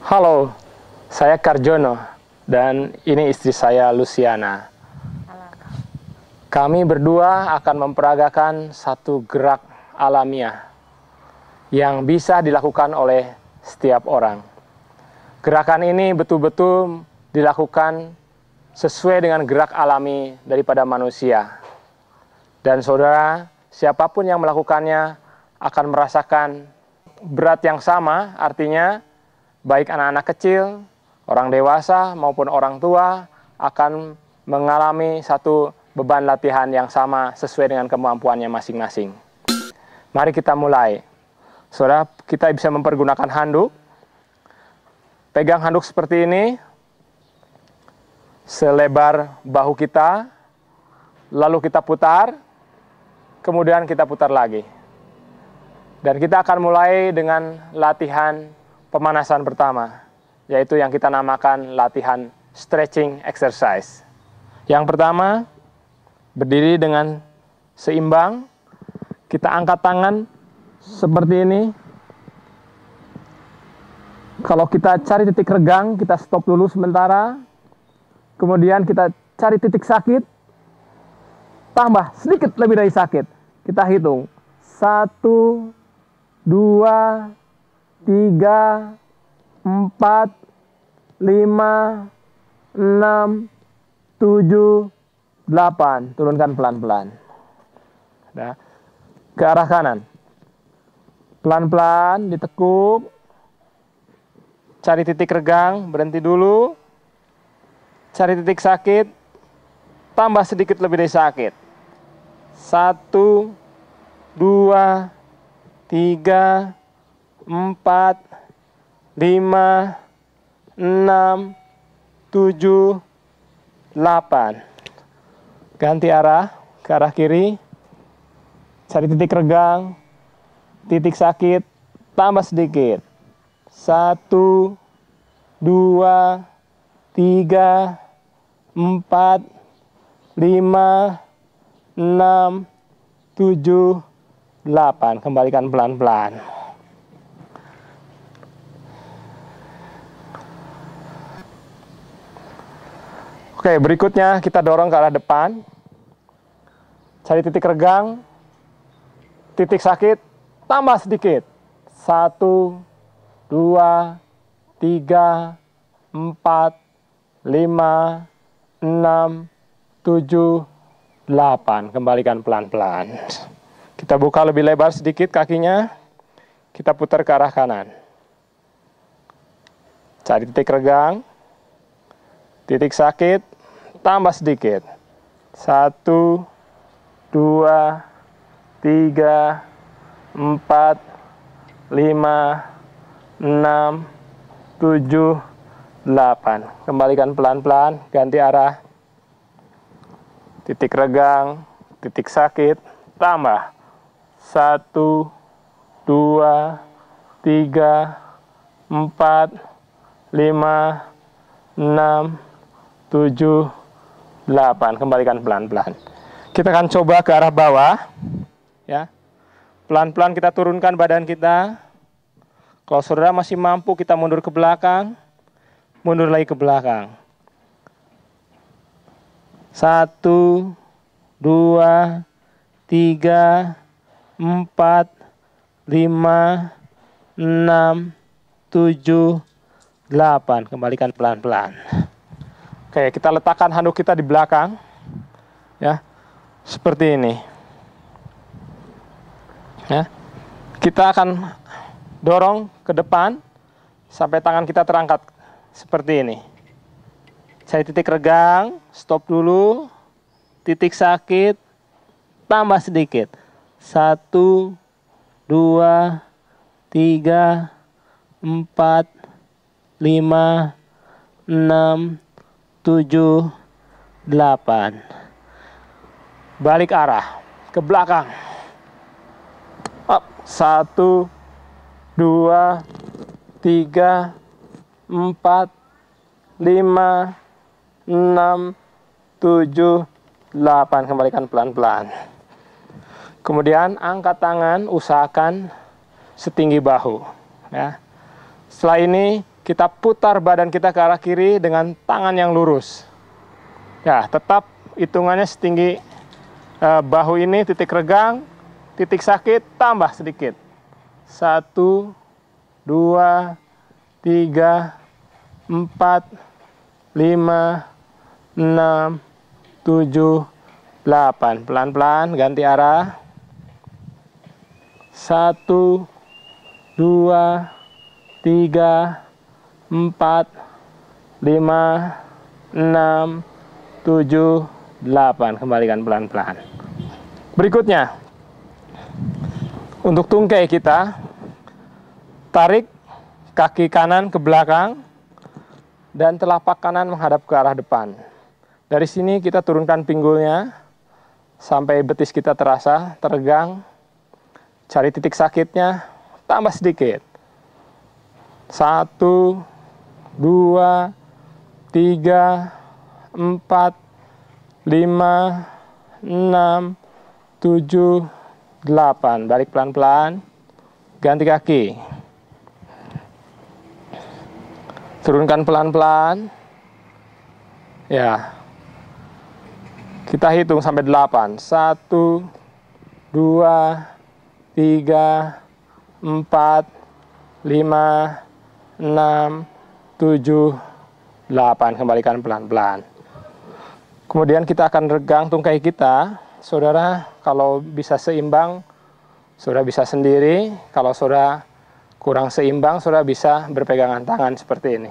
Halo, saya Karjono dan ini istri saya Luciana. Kami berdua akan memperagakan satu gerak alamiah yang bisa dilakukan oleh setiap orang. Gerakan ini betul-betul dilakukan sesuai dengan gerak alami daripada manusia. Dan saudara, siapapun yang melakukannya akan merasakan berat yang sama, artinya baik anak-anak kecil, orang dewasa maupun orang tua akan mengalami satu beban latihan yang sama sesuai dengan kemampuannya masing-masing. Mari kita mulai. Saudara, kita bisa mempergunakan handuk. Pegang handuk seperti ini, selebar bahu kita, lalu kita putar, kemudian kita putar lagi. Dan kita akan mulai dengan latihan pemanasan pertama, yaitu yang kita namakan latihan stretching exercise. Yang pertama, berdiri dengan seimbang, kita angkat tangan seperti ini. Kalau kita cari titik regang, kita stop dulu sementara. Kemudian kita cari titik sakit, tambah sedikit lebih dari sakit. Kita hitung, 1, 2, 3, 4, 5, 6, 7, 8. Turunkan pelan-pelan. Nah, ke arah kanan. Pelan-pelan ditekuk. Cari titik regang, berhenti dulu. Cari titik sakit, tambah sedikit lebih dari sakit. 1, 2, 3, 4, 5, 6, 7, 8. Ganti arah ke arah kiri. Cari titik regang, titik sakit, tambah sedikit. 1, 2, 3, 4, 5, 6, 7, 8. Kembalikan pelan-pelan. Oke, berikutnya kita dorong ke arah depan. Cari titik regang, titik sakit, tambah sedikit. 1, 2, 3, 4, 5, 6, 7, 8. Kembalikan pelan-pelan. Kita buka lebih lebar sedikit kakinya. Kita putar ke arah kanan. Cari titik regang, titik sakit, tambah sedikit. 1, 2, 3, 4, 5, 6, 7, 8. Kembalikan pelan-pelan, ganti arah. Titik regang, titik sakit, tambah. 1, 2, 3, 4, 5, 6, 7, 8. Kembalikan pelan-pelan. Kita akan coba ke arah bawah. Ya. Pelan-pelan kita turunkan badan kita. Kalau saudara masih mampu, kita mundur ke belakang. Mundur lagi ke belakang. 1, 2, 3, 4, 5, 6, 7, 8. Kembalikan pelan-pelan. Oke, kita letakkan handuk kita di belakang. Ya. Seperti ini. Ya. Kita akan dorong ke depan sampai tangan kita terangkat seperti ini. Cari titik regang, stop dulu. Titik sakit, tambah sedikit. 1, 2, 3, 4, 5, 6, 7, 8. Balik arah ke belakang. 1, 2, 3, 4, 5, 6, 7, 8. Kembalikan pelan-pelan. Kemudian angkat tangan, usahakan setinggi bahu. Ya. Setelah ini kita putar badan kita ke arah kiri dengan tangan yang lurus. Ya, tetap hitungannya setinggi bahu ini, titik regang, titik sakit, tambah sedikit. 1, 2, 3, 4, 5, 6, 7, 8. Pelan-pelan ganti arah. 1, 2, 3, 4, 5, 6, 7, 8. Kembalikan pelan-pelan. Berikutnya, untuk tungkai kita, tarik kaki kanan ke belakang dan telapak kanan menghadap ke arah depan. Dari sini kita turunkan pinggulnya sampai betis kita terasa teregang. Cari titik sakitnya, tambah sedikit. 1, 2, 3, 4, 5, 6, 7, 8. Balik pelan-pelan. Ganti kaki. Turunkan pelan-pelan. Ya. Kita hitung sampai 8. 1, 2, 3, 4, 5, 6, 7, 8. Kembalikan pelan-pelan. Kemudian kita akan regang tungkai kita. Saudara, kalau bisa seimbang, saudara bisa sendiri. Kalau saudara kurang seimbang, saudara bisa berpegangan tangan seperti ini.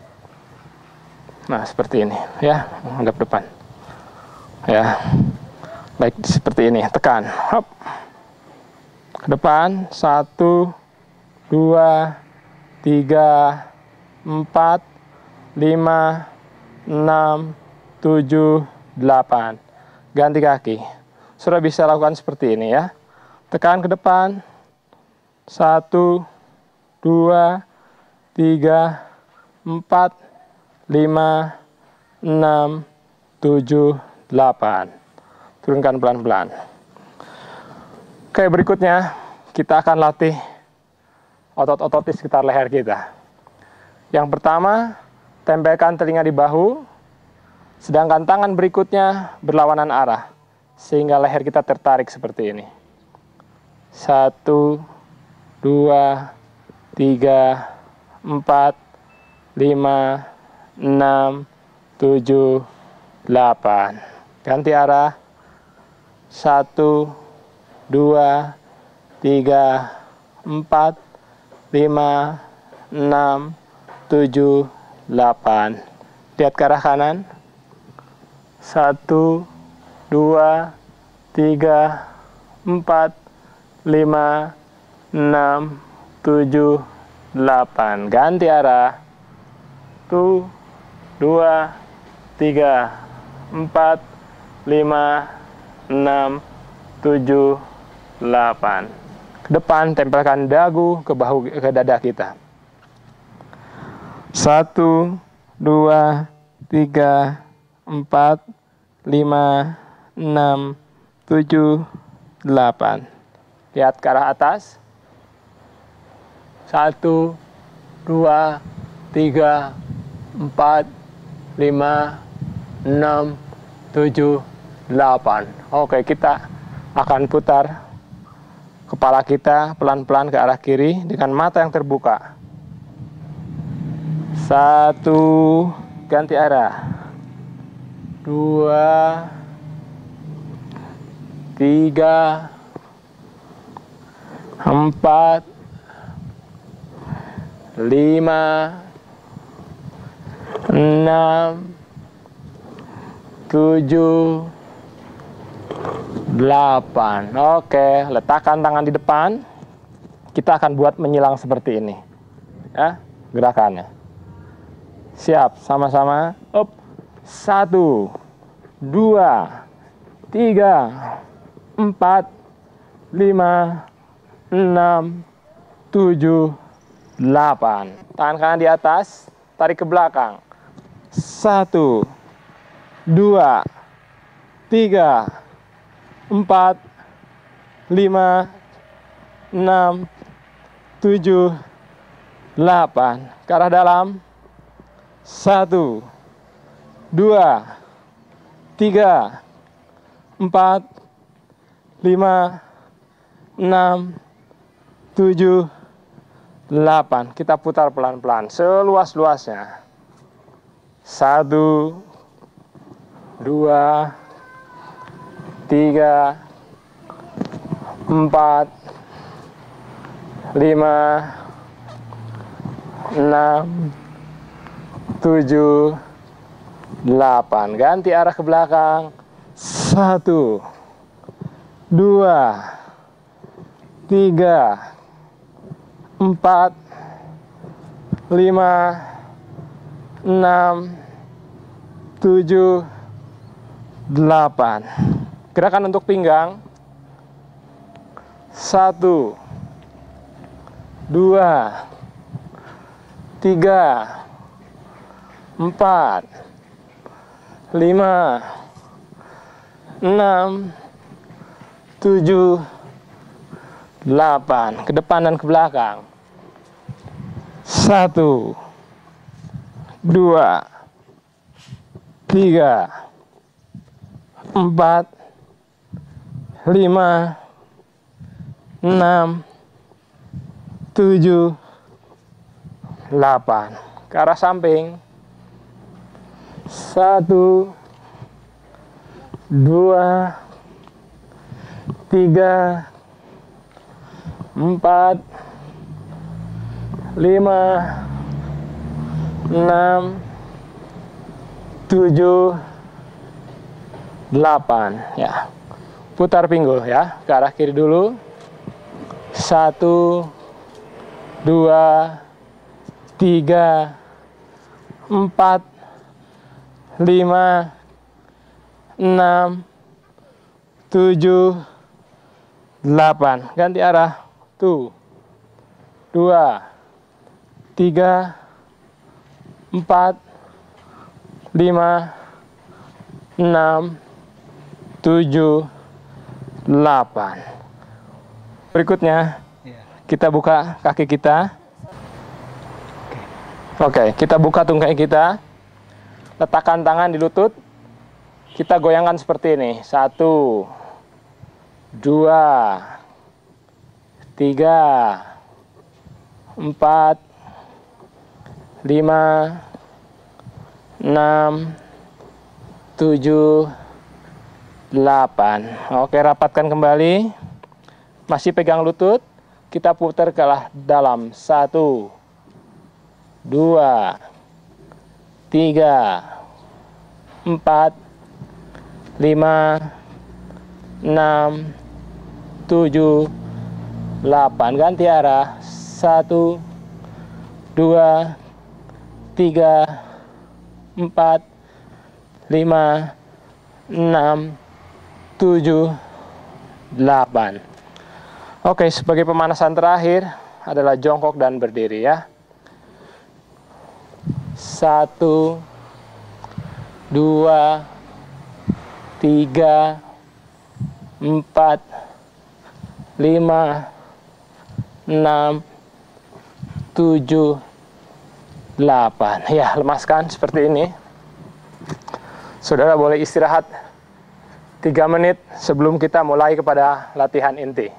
Nah, seperti ini, ya, menghadap depan. Ya, baik seperti ini. Tekan, hop, ke depan. 1, 2, 3, 4, 5, 6, 7, 8. Ganti kaki. Saudara bisa lakukan seperti ini, ya. Tekan ke depan. 1, 2, 3, 4, 5, 6, 7, 8. Turunkan pelan-pelan. Oke, berikutnya kita akan latih otot-otot di sekitar leher kita. Yang pertama, tempelkan telinga di bahu, sedangkan tangan berikutnya berlawanan arah, sehingga leher kita tertarik seperti ini. 1, 2, 3, 4, 5, 6, 7, 8. Ganti arah. 1, 2, 3, 4, 5, 6, 7, 8. Lihat ke arah kanan. 1, 2, 3, 4, 5, 6, 7, 8. Ganti arah. 1, 2, 3, 4, 5, 6, 7, 8. Ke depan, tempelkan dagu ke bahu, ke dada kita. 1, 2, 3, 4, 5, 6, 7, 8. Lihat ke arah atas. 1, 2, 3, 4, 5, 6, 7, 8. Oke, kita akan putar kepala kita pelan-pelan ke arah kiri dengan mata yang terbuka. 1, ganti arah. 2, 3, 4, 5, 6, 7, 8. Oke, letakkan tangan di depan. Kita akan buat menyilang seperti ini. Ya, gerakannya. Siap, sama-sama. Up. 1, 2, 3, 4, 5, 6, 7, 8. Tangan kanan di atas, tarik ke belakang. 1, 2, 3, 4, 5, 6, 7, 8. Ke arah dalam. 1, 2, 3, 4, 5, 6, 7, 8. Kita putar pelan-pelan seluas-luasnya. 1, 2, 3, 4, 5, 6, 7, 8. Ganti arah ke belakang. 1, 2, 3, 4, 5, 6, 7, 8. Gerakan untuk pinggang. 1, 2, 3, 4, 5, 6, 7, 8. Ke depan dan ke belakang. 1, 2, 3, 4, 5, 6, 7, 8. Ke arah samping. 1, 2, 3, 4, 5, 6, 7, 8. Ya. Putar pinggul ya, ke arah kiri dulu. 1, 2, 3, 4, 5, 6, 7, 8. Ganti arah. 1, 2, 3, 4, 5, 6, 7, 8. Berikutnya kita buka kaki kita. Oke, kita buka tungkai kita. Letakkan tangan di lutut. Kita goyangkan seperti ini. 1, 2, 3, 4, 5, 6, 7, 8. Oke, rapatkan kembali. Masih pegang lutut. Kita putar ke dalam. 1, 2, 3, 4, 5, 6, 7, 8. Ganti arah. 1, 2, 3, 4, 5, 6, 7, 8. Oke, sebagai pemanasan terakhir adalah jongkok dan berdiri ya. 1, 2, 3, 4, 5, 6, 7, 8. Ya, lemaskan seperti ini. Saudara boleh istirahat 3 menit sebelum kita mulai kepada latihan inti.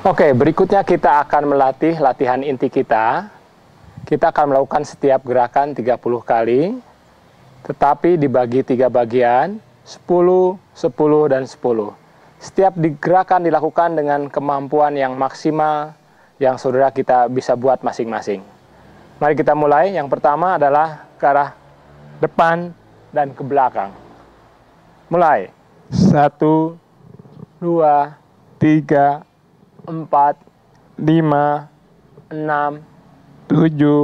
Oke, berikutnya kita akan melatih latihan inti kita. Kita akan melakukan setiap gerakan 30 kali, tetapi dibagi 3 bagian, 10, 10, dan 10. Setiap gerakan dilakukan dengan kemampuan yang maksimal yang saudara kita bisa buat masing-masing. Mari kita mulai. Yang pertama adalah ke arah depan dan ke belakang. Mulai. 1, 2, 3, 4, 5, 6, 7,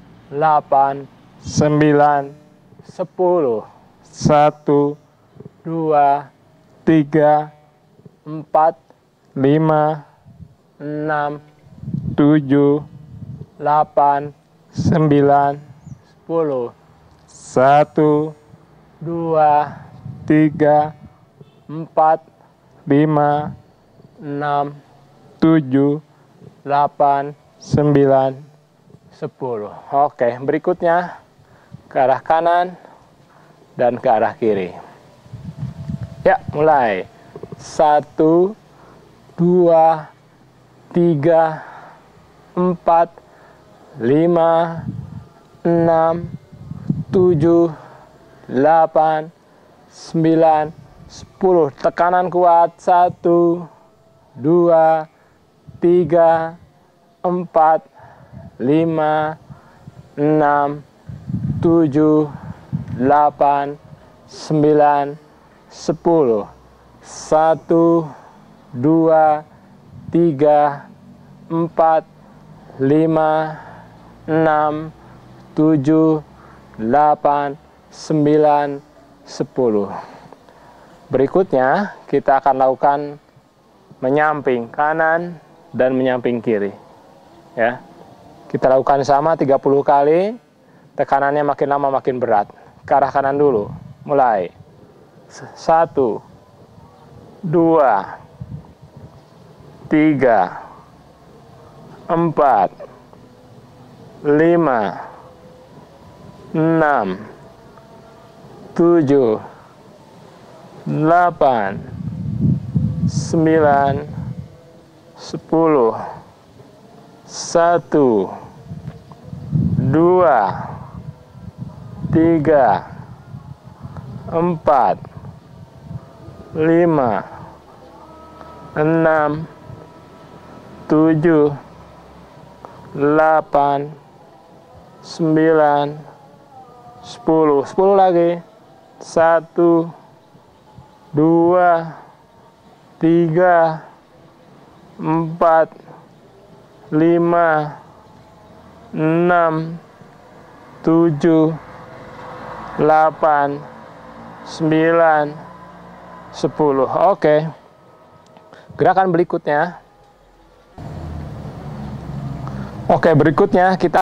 8, 9, 10. 1, 2, 3, 4, 5, 6, 7, 8, 9, 10. 1, 2, 3, 4, 5, 6, 7, 8, 9, 10. Oke, berikutnya ke arah kanan dan ke arah kiri. Ya, mulai. 1, 2, 3, 4, 5, 6, 7, 8, 9, 10. Tekanan kuat. 1, 2, 3, 4, 5, 6, 7, 8, 9, 10. 1, 2, 3, 4, 5, 6, 7, 8, 9, 10. Berikutnya kita akan lakukan menyamping kanan dan menyamping kiri. Ya. Kita lakukan sama 30 kali. Tekanannya makin lama makin berat. Ke arah kanan dulu. Mulai. 1, 2, 3, 4, 5, 6, 7, 8, 9, 10. 1, 2, 3, 4, 5, 6, 7, 8, 9, 10. 10 lagi. 1, 2, 3, 4, 5, 6, 7, 8, 9, 10. Oke. Gerakan berikutnya. Oke, berikutnya kita